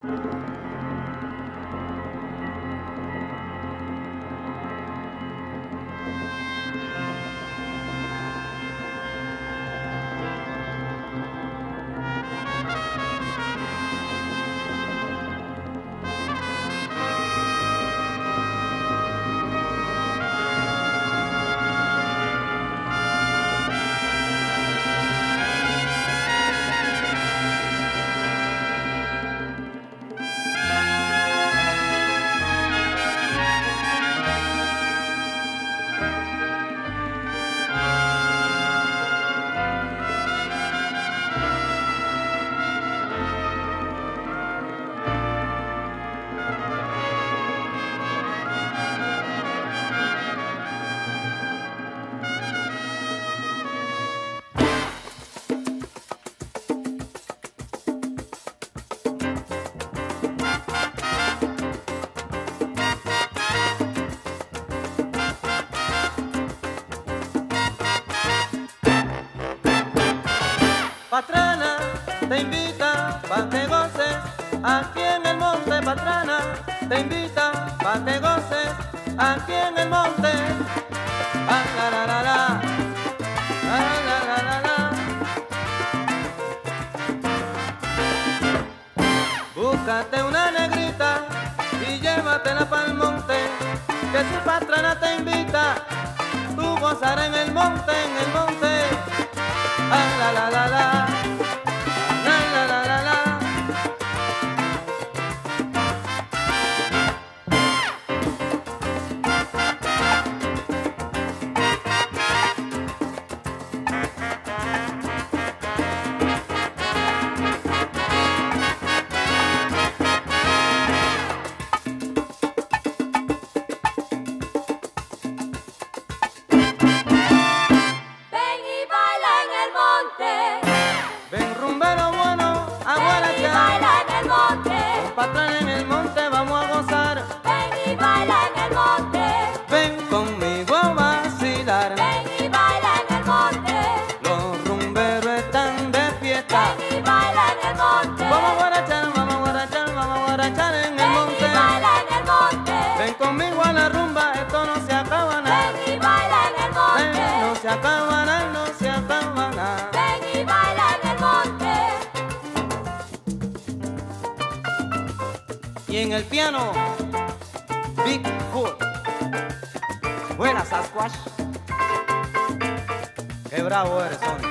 Patrana te invita pa' que goces, aquí en el monte. Patrana te invita pa' que goces, aquí en el monte. Ah, la, la, la, la. Ah, la, la, la, la. Búscate una negrita y llévatela pa'l monte, que si patrana te invita, tú gozarás en el monte, en el monte. Ah, la, la, la, la. La, la, la, la, la. Patrana en el monte vamos a gozar. Ven y baila en el monte. Ven conmigo a vacilar. Ven y baila en el monte. Los rumberos están de fiesta. Ven y baila en el monte. Vamos a guarachar, vamos a guarachar, vamos a guarachar en el monte. Ven y baila en el monte. Ven conmigo a la rumba, esto no se acaba nada. Ven y baila en el monte. Ven, no se acaba nada, no se acaba nada. Ven y baila en el monte. Y en el piano, Big Foot. Buena Sasquatch. Qué bravo eres, Sony.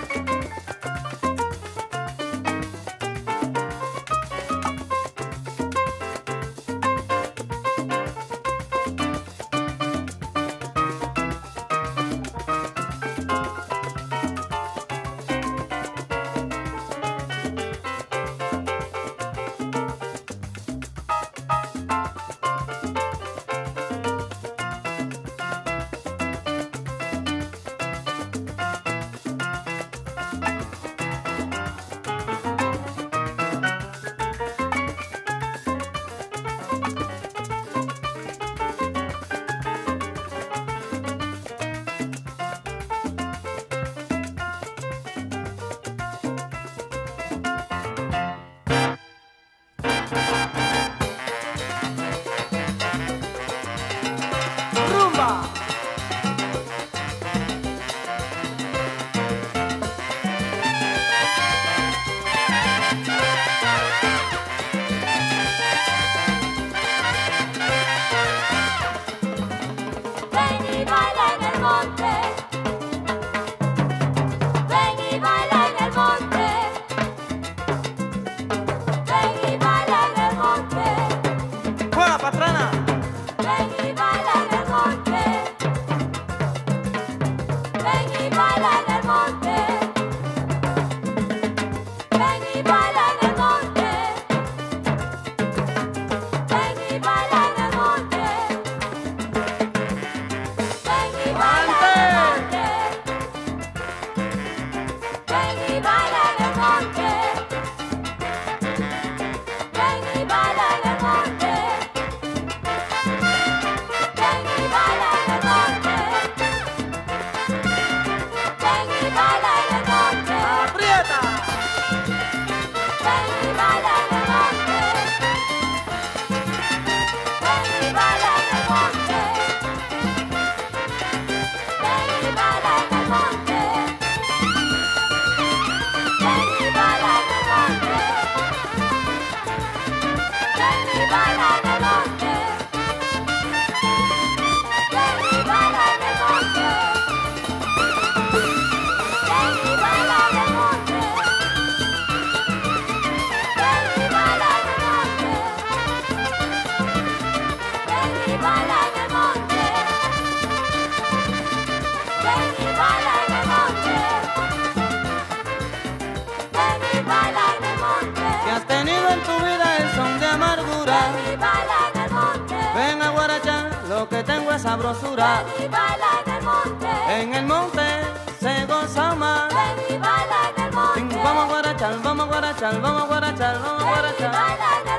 sabrosura. Ven y baila en el monte. En el monte se goza más. Ven y baila en el monte. Vamos a guarachar, vamos a guarachar, vamos a guarachar, vamos a Ven y guarachar. baila en el